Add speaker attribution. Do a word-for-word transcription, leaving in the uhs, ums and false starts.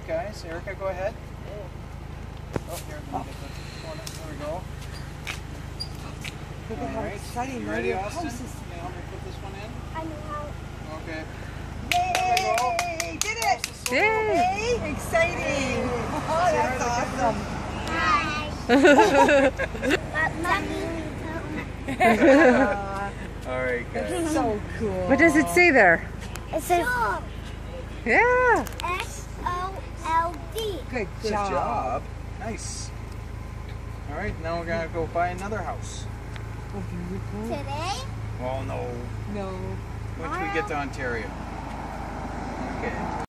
Speaker 1: right, guys. Erica, go ahead. Oh, here, let me get the one. There we go.
Speaker 2: Look at
Speaker 1: All
Speaker 2: how
Speaker 1: right.
Speaker 2: exciting
Speaker 1: You
Speaker 2: now
Speaker 1: ready,
Speaker 2: your
Speaker 1: Austin?
Speaker 2: house is.
Speaker 1: Can you help me put this one in?
Speaker 3: I know how.
Speaker 1: Okay.
Speaker 2: Yay! Did it!
Speaker 4: Yay!
Speaker 2: Hey, exciting! Oh, that's awesome.
Speaker 3: Hi. But mommy.
Speaker 2: Aw,
Speaker 1: All right, guys.
Speaker 2: so cool.
Speaker 4: What does it say there?
Speaker 3: It says
Speaker 4: Yeah.
Speaker 3: S O L D.
Speaker 2: Good
Speaker 1: Good
Speaker 2: job.
Speaker 1: job. Nice. All right, now we're gonna go buy another house.
Speaker 2: Oh, beautiful.
Speaker 3: Today?
Speaker 1: Oh no.
Speaker 2: No.
Speaker 1: Once we get to Ontario. Okay.